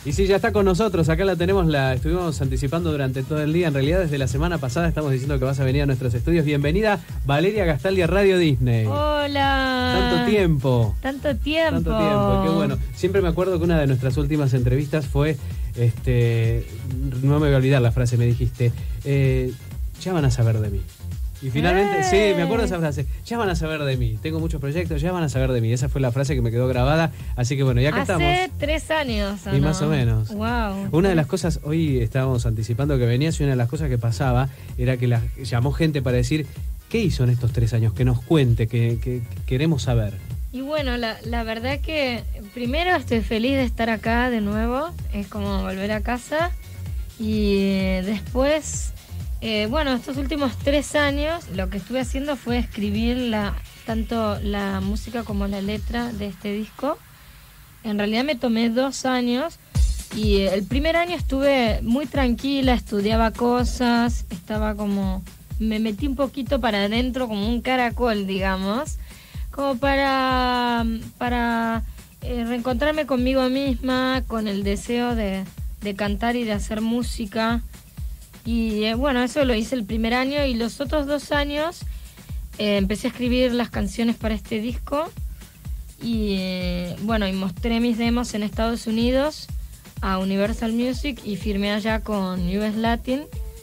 Y sí, ya está con nosotros, acá la tenemos, la estuvimos anticipando durante todo el día, en realidad desde la semana pasada estamos diciendo que vas a venir a nuestros estudios. Bienvenida, Valeria Gastaldi a Radio Disney. Hola. Tanto tiempo. Tanto tiempo. Tanto tiempo, qué bueno. Siempre me acuerdo que una de nuestras últimas entrevistas fue, no me voy a olvidar la frase, me dijiste, ya van a saber de mí. Y finalmente, sí, me acuerdo de esa frase, ya van a saber de mí, tengo muchos proyectos, ya van a saber de mí. Esa fue la frase que me quedó grabada, así que bueno, ya que estamos. Hace 3 años, ¿o y no? más o menos. Wow. Una de las cosas, hoy estábamos anticipando que venías, y una de las cosas que pasaba era que llamó gente para decir, ¿qué hizo en estos 3 años? Que nos cuente, que queremos saber. Y bueno, la verdad que primero estoy feliz de estar acá de nuevo, es como volver a casa. Y después, bueno, estos últimos 3 años lo que estuve haciendo fue escribir tanto la música como la letra de este disco. En realidad me tomé 2 años y el primer año estuve muy tranquila, estudiaba cosas, me metí un poquito para adentro como un caracol, digamos, como para reencontrarme conmigo misma, con el deseo de cantar y de hacer música. Y bueno, eso lo hice el primer año, y los otros 2 años empecé a escribir las canciones para este disco. Y bueno, y mostré mis demos en Estados Unidos a Universal Music y firmé allá con US Latin.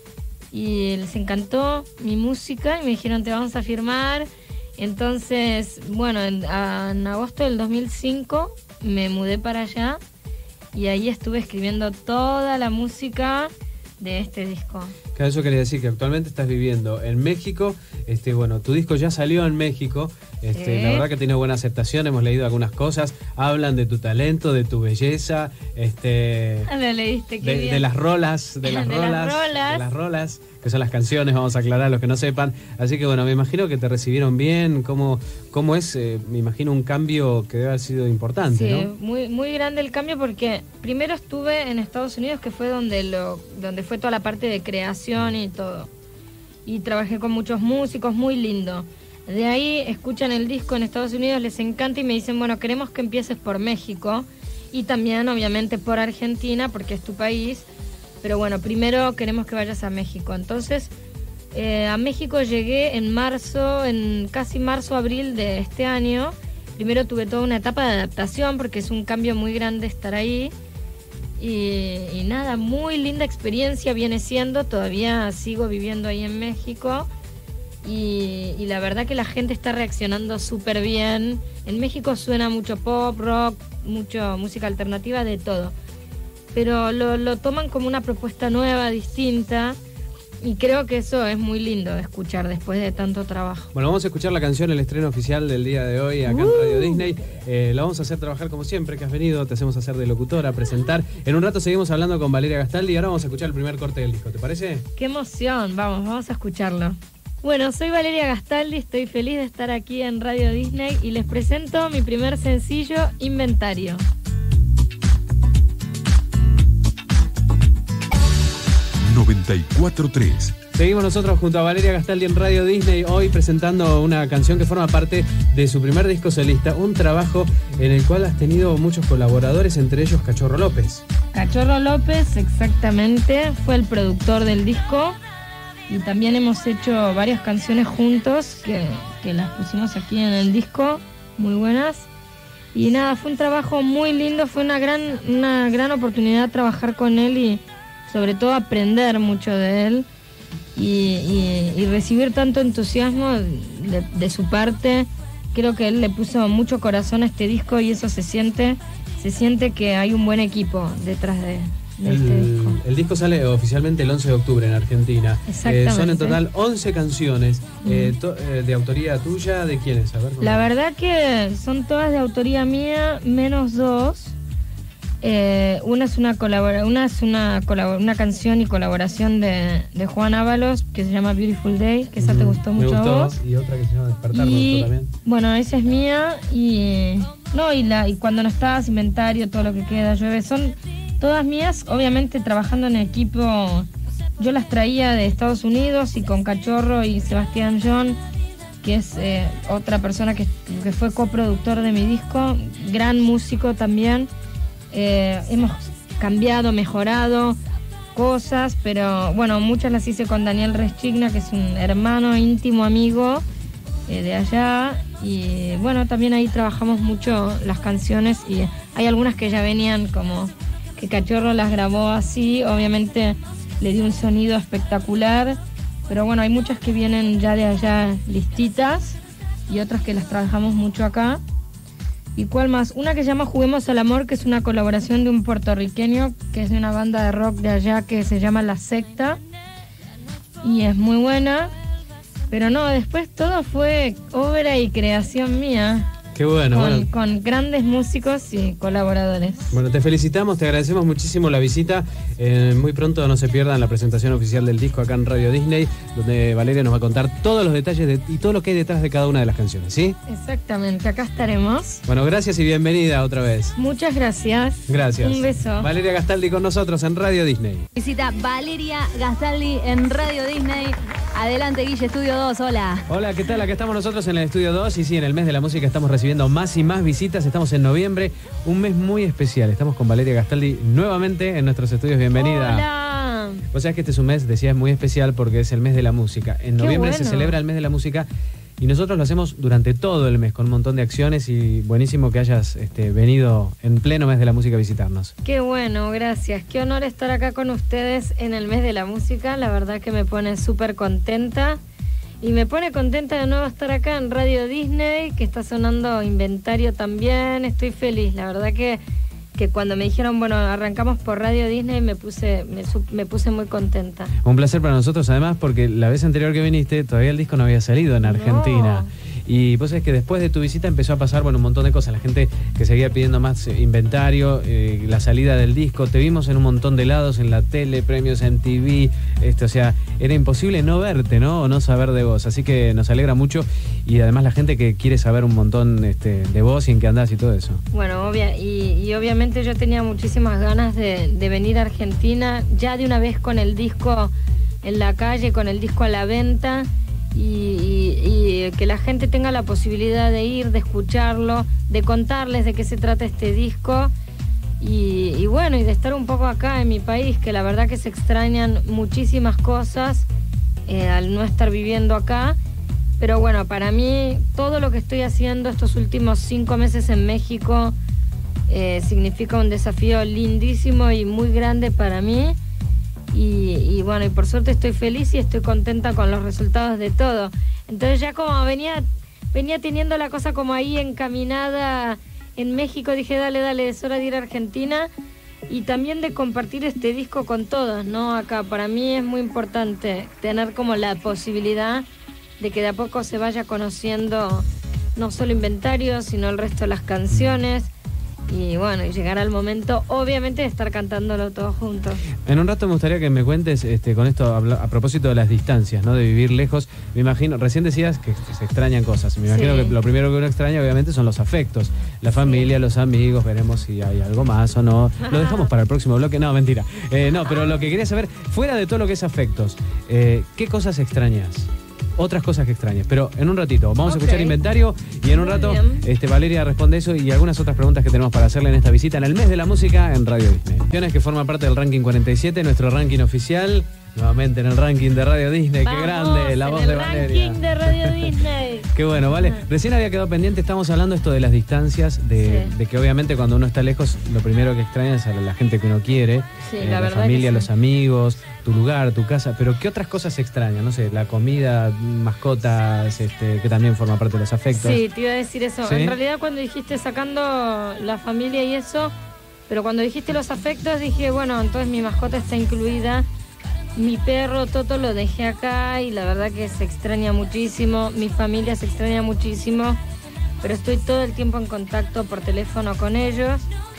Y les encantó mi música y me dijeron, te vamos a firmar. Entonces, bueno, en agosto del 2005 me mudé para allá y ahí estuve escribiendo toda la música de este disco. Claro, eso quería decir que actualmente estás viviendo en México. Bueno, tu disco ya salió en México. La verdad que tiene buena aceptación, hemos leído algunas cosas, hablan de tu talento, de tu belleza, Lo leíste, qué bien. de las rolas, que son las canciones, vamos a aclarar a los que no sepan. Así que bueno, me imagino que te recibieron bien. ¿Cómo es? Me imagino un cambio que debe haber sido importante, sí, ¿no? muy, muy grande el cambio, porque primero estuve en Estados Unidos, que fue donde fue toda la parte de creación y todo. Y trabajé con muchos músicos, muy lindo. De ahí escuchan el disco en Estados Unidos, les encanta y me dicen, bueno, queremos que empieces por México y también obviamente por Argentina, porque es tu país, pero bueno, primero queremos que vayas a México. Entonces a México llegué en casi marzo, abril de este año. Primero tuve toda una etapa de adaptación, porque es un cambio muy grande estar ahí. Y nada, muy linda experiencia viene siendo, todavía sigo viviendo ahí en México. Y la verdad que la gente está reaccionando súper bien. En México suena mucho pop, rock, mucho música alternativa, de todo. Pero lo toman como una propuesta nueva, distinta. Y creo que eso es muy lindo de escuchar después de tanto trabajo. Bueno, vamos a escuchar la canción, el estreno oficial del día de hoy acá en Radio Disney. La vamos a hacer trabajar como siempre, que has venido, te hacemos hacer de locutora, presentar. En un rato seguimos hablando con Valeria Gastaldi y ahora vamos a escuchar el primer corte del disco, ¿te parece? ¡Qué emoción! Vamos a escucharlo. Bueno, soy Valeria Gastaldi, estoy feliz de estar aquí en Radio Disney y les presento mi primer sencillo, Inventario. Seguimos nosotros junto a Valeria Gastaldi en Radio Disney, hoy presentando una canción que forma parte de su primer disco solista, un trabajo en el cual has tenido muchos colaboradores, entre ellos Cachorro López. Cachorro López, exactamente, fue el productor del disco, y también hemos hecho varias canciones juntos que las pusimos aquí en el disco, muy buenas. Y nada, fue un trabajo muy lindo, fue una gran oportunidad trabajar con él y sobre todo aprender mucho de él y recibir tanto entusiasmo de su parte. Creo que él le puso mucho corazón a este disco y eso se siente que hay un buen equipo detrás de este disco. El disco sale oficialmente el 11 de octubre en Argentina. Exactamente. Son en total 11 canciones de autoría tuya. ¿De quiénes? A ver, la verdad que son todas de autoría mía, menos 2. Una es una canción y colaboración de Juan Ábalos, que se llama Beautiful Day, que esa te gustó mucho a vos. Y otra que se llama Despertar, me gustó también. Bueno, esa es mía. Y cuando no estás, Inventario, todo lo que queda, llueve, son todas mías, obviamente trabajando en equipo. Yo las traía de Estados Unidos y con Cachorro y Sebastián John, que es otra persona que fue coproductor de mi disco, gran músico también. Hemos cambiado, mejorado cosas, pero bueno, muchas las hice con Daniel Reschigna, que es un hermano íntimo amigo de allá, y bueno, también ahí trabajamos mucho las canciones, y hay algunas que ya venían como que Cachorro las grabó así, obviamente le dio un sonido espectacular, pero bueno, hay muchas que vienen ya de allá listitas y otras que las trabajamos mucho acá. ¿Y cuál más? Una que se llama Juguemos al Amor, que es una colaboración de un puertorriqueño que es de una banda de rock de allá que se llama La Secta, y es muy buena. Pero no, después todo fue obra y creación mía. Qué bueno, con grandes músicos y colaboradores. Bueno, te felicitamos, te agradecemos muchísimo la visita. Muy pronto no se pierdan la presentación oficial del disco acá en Radio Disney, donde Valeria nos va a contar todos los detalles y todo lo que hay detrás de cada una de las canciones, ¿sí? Exactamente, acá estaremos. Bueno, gracias y bienvenida otra vez. Muchas gracias. Gracias. Un beso. Valeria Gastaldi con nosotros en Radio Disney. Visita Valeria Gastaldi en Radio Disney. Adelante, Guille, Estudio 2, hola. Hola, ¿qué tal? Acá estamos nosotros en el Estudio 2 y sí, en el mes de la música estamos recibiendo más y más visitas. Estamos en noviembre, un mes muy especial. Estamos con Valeria Gastaldi nuevamente en nuestros estudios. Bienvenida. Hola. Vos sabés que este es un mes, decías, muy especial porque es el mes de la música. En noviembre se celebra el mes de la música y nosotros lo hacemos durante todo el mes con un montón de acciones, y buenísimo que hayas venido en pleno mes de la música a visitarnos. Qué bueno, gracias. Qué honor estar acá con ustedes en el mes de la música. La verdad que me pone súper contenta. Y me pone contenta de nuevo estar acá en Radio Disney, que está sonando Inventario también. Estoy feliz. La verdad que cuando me dijeron, bueno, arrancamos por Radio Disney, me puse muy contenta. Un placer para nosotros, además, porque la vez anterior que viniste, todavía el disco no había salido en Argentina. No. Y vos sabés que después de tu visita empezó a pasar, un montón de cosas. La gente que seguía pidiendo más inventario, la salida del disco. Te vimos en un montón de lados, en la tele, premios en TV. O sea, era imposible no verte, ¿no? O no saber de vos. Así que nos alegra mucho. Y además la gente que quiere saber un montón de vos y en qué andás y todo eso. Bueno, y obviamente yo tenía muchísimas ganas de venir a Argentina, ya de una vez con el disco en la calle, con el disco a la venta. Y que la gente tenga la posibilidad de ir, de escucharlo, de contarles de qué se trata este disco, y bueno, y de estar un poco acá en mi país, que la verdad que se extrañan muchísimas cosas al no estar viviendo acá. Pero bueno, para mí todo lo que estoy haciendo estos últimos 5 meses en México significa un desafío lindísimo y muy grande para mí. Y bueno, y por suerte estoy feliz y estoy contenta con los resultados de todo. Entonces ya como venía teniendo la cosa como ahí encaminada en México, dije dale, es hora de ir a Argentina y también de compartir este disco con todos, ¿no? Acá para mí es muy importante tener como la posibilidad de que de a poco se vaya conociendo no solo Inventario, sino el resto de las canciones. Y bueno, y llegará el momento, obviamente, de estar cantándolo todos juntos. En un rato me gustaría que me cuentes con esto, a propósito de las distancias, ¿no? De vivir lejos. Me imagino, recién decías que se extrañan cosas. Me imagino que lo primero que uno extraña, obviamente, son los afectos. La familia, los amigos, veremos si hay algo más o no. Lo dejamos para el próximo bloque. No, mentira. No, pero lo que quería saber, fuera de todo lo que es afectos, ¿qué cosas extrañas? Otras cosas que extrañas, pero en un ratito vamos a escuchar Inventario y en un rato Valeria responde eso y algunas otras preguntas que tenemos para hacerle en esta visita en el mes de la música en Radio Disney. Canciones que forman parte del ranking 47, nuestro ranking oficial, nuevamente en el ranking de Radio Disney. Vamos, qué grande la voz de Valeria. Ranking de Radio Disney. Qué bueno, vale. Recién había quedado pendiente, estamos hablando esto de las distancias, de que obviamente cuando uno está lejos, lo primero que extraña es a la gente que uno quiere, la familia, los amigos, tu lugar, tu casa, pero ¿qué otras cosas se extrañan? No sé, la comida, mascotas, que también forma parte de los afectos. Sí, te iba a decir eso. ¿Sí? En realidad cuando dijiste sacando la familia y eso, pero cuando dijiste los afectos dije, bueno, entonces mi mascota está incluida. Mi perro Toto lo dejé acá y la verdad que se extraña muchísimo, mi familia se extraña muchísimo, pero estoy todo el tiempo en contacto por teléfono con ellos.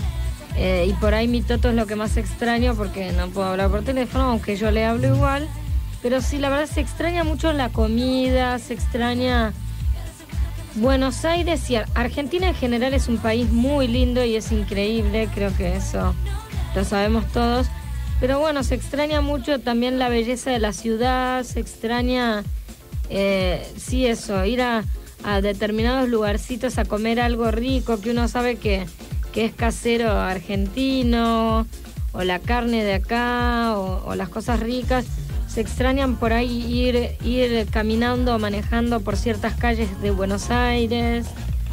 Y por ahí mi Toto es lo que más extraño porque no puedo hablar por teléfono, aunque yo le hablo igual. Pero sí, la verdad se extraña mucho la comida, se extraña Buenos Aires y Argentina en general es un país muy lindo y es increíble, creo que eso lo sabemos todos. Pero bueno, se extraña mucho también la belleza de la ciudad, se extraña, sí eso, ir a determinados lugarcitos a comer algo rico que uno sabe que es casero argentino, o la carne de acá, o las cosas ricas. Se extrañan por ahí ir caminando o manejando por ciertas calles de Buenos Aires.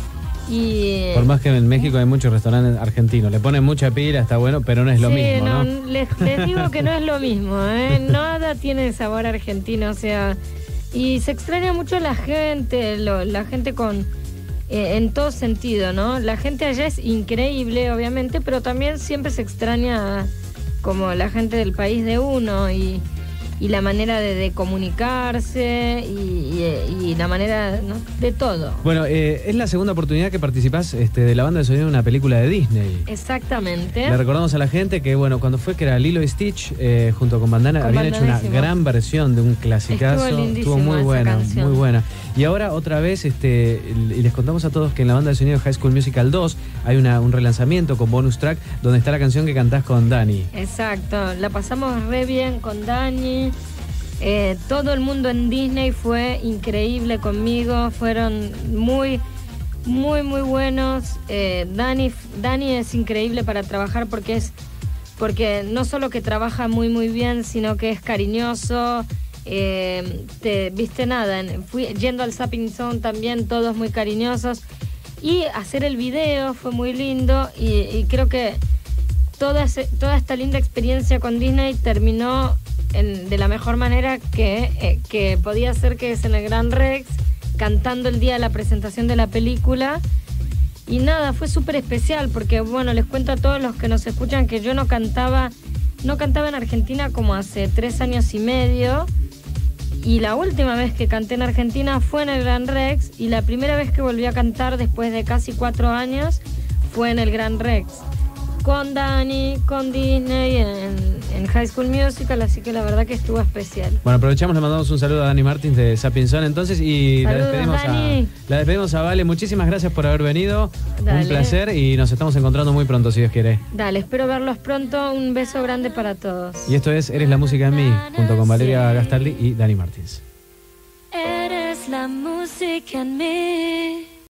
Y por más que en México hay muchos restaurantes argentinos, le ponen mucha pila, está bueno, pero no es lo mismo, ¿no? Les digo que no es lo mismo, ¿eh? Nada tiene sabor argentino, o sea, y se extraña mucho la gente, la gente en todo sentido, ¿no? La gente allá es increíble, obviamente, pero también siempre se extraña como la gente del país de uno y la manera de comunicarse y la manera, ¿no?, de todo. Bueno, es la segunda oportunidad que participás de la banda de sonido de una película de Disney. Exactamente. Le recordamos a la gente que, bueno, cuando fue que era Lilo y Stitch, junto con Bandana, habían hecho una gran versión de un clasicazo. Estuvo muy buena, canción. muy buena. Y ahora otra vez, y les contamos a todos que en la banda de sonido de High School Musical 2 hay un relanzamiento con bonus track donde está la canción que cantás con Dani. Exacto, la pasamos re bien con Dani. Todo el mundo en Disney fue increíble conmigo, fueron muy buenos. Dani es increíble para trabajar porque no solo que trabaja muy bien, sino que es cariñoso. Viste nada, yendo al Zapping Zone también, todos muy cariñosos. Y hacer el video fue muy lindo y creo que toda esta linda experiencia con Disney terminó de la mejor manera que podía ser, que es en el Gran Rex, cantando el día de la presentación de la película. Y nada, fue súper especial porque, bueno, les cuento a todos los que nos escuchan que yo no cantaba en Argentina como hace 3 años y medio, y la última vez que canté en Argentina fue en el Gran Rex, y la primera vez que volví a cantar después de casi 4 años fue en el Gran Rex con Dani, con Disney, en High School Musical, así que la verdad que estuvo especial. Bueno, aprovechamos, le mandamos un saludo a Dani Martins de Zapping Zone entonces, y saludos, la despedimos a Vale. Muchísimas gracias por haber venido. Dale. Un placer, y nos estamos encontrando muy pronto, si Dios quiere. Dale, espero verlos pronto. Un beso grande para todos. Y esto es Eres la música en mí, junto con Valeria Gastaldi y Dani Martins. Eres la música en mí.